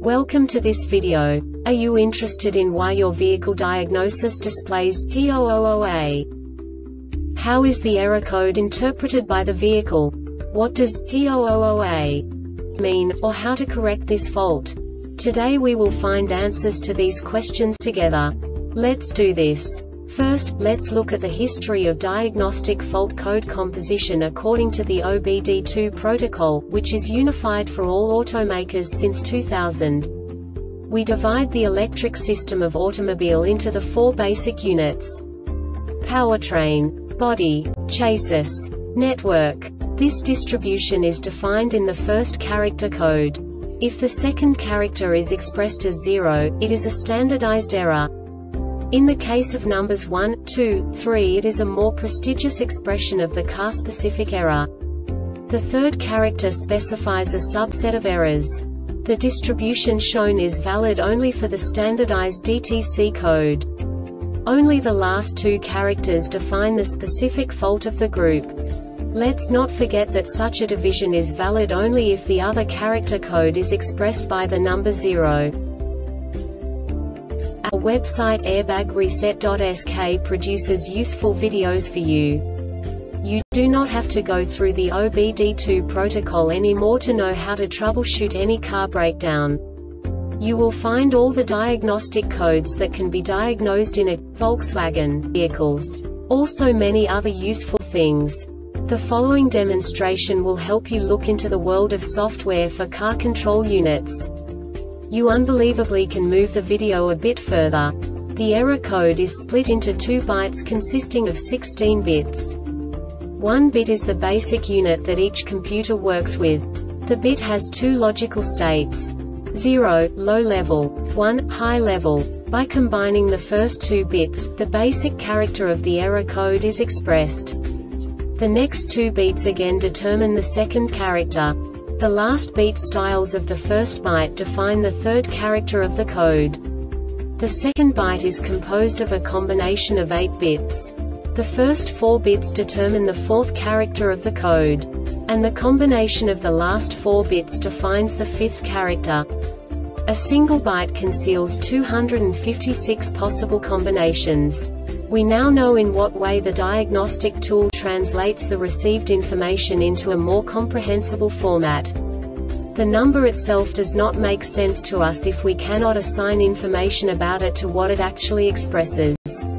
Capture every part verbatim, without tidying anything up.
Welcome to this video. Are you interested in why your vehicle diagnosis displays P zero zero zero A? How is the error code interpreted by the vehicle? What does P zero zero zero A mean, or how to correct this fault? Today we will find answers to these questions together. Let's do this. First, let's look at the history of diagnostic fault code composition according to the O B D two protocol, which is unified for all automakers since two thousand. We divide the electric system of automobile into the four basic units: powertrain, body, chassis, network. This distribution is defined in the first character code. If the second character is expressed as zero, it is a standardized error. In the case of numbers one, two, three, it is a more prestigious expression of the car-specific error. The third character specifies a subset of errors. The distribution shown is valid only for the standardized D T C code. Only the last two characters define the specific fault of the group. Let's not forget that such a division is valid only if the other character code is expressed by the number zero. Our website airbag reset dot S K produces useful videos for you. You do not have to go through the O B D two protocol anymore to know how to troubleshoot any car breakdown. You will find all the diagnostic codes that can be diagnosed in a Volkswagen vehicles. Also many other useful things. The following demonstration will help you look into the world of software for car control units. You unbelievably can move the video a bit further. The error code is split into two bytes consisting of sixteen bits. One bit is the basic unit that each computer works with. The bit has two logical states: zero, low level, one, high level. By combining the first two bits, the basic character of the error code is expressed. The next two bits again determine the second character. The last beat styles of the first byte define the third character of the code. The second byte is composed of a combination of eight bits. The first four bits determine the fourth character of the code. And the combination of the last four bits defines the fifth character. A single byte conceals two hundred fifty-six possible combinations. We now know in what way the diagnostic tool translates the received information into a more comprehensible format. The number itself does not make sense to us if we cannot assign information about it to what it actually expresses.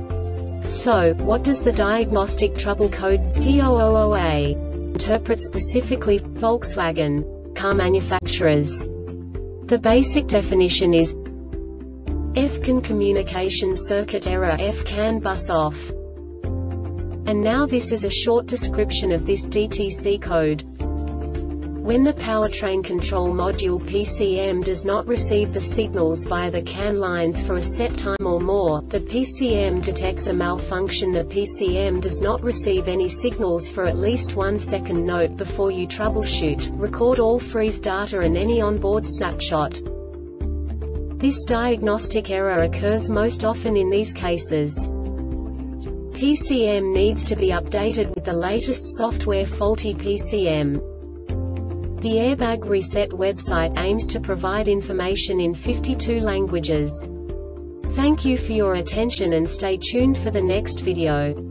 So, what does the diagnostic trouble code P zero zero zero A interpret specifically for Volkswagen car manufacturers? The basic definition is F C A N communication circuit error F C A N bus off. And now this is a short description of this D T C code. When the powertrain control module P C M does not receive the signals via the C A N lines for a set time or more, the P C M detects a malfunction. The P C M does not receive any signals for at least one second. Note before you troubleshoot, record all freeze data and any onboard snapshot. This diagnostic error occurs most often in these cases. P C M needs to be updated with the latest software. Faulty P C M. The Airbag Reset website aims to provide information in fifty-two languages. Thank you for your attention and stay tuned for the next video.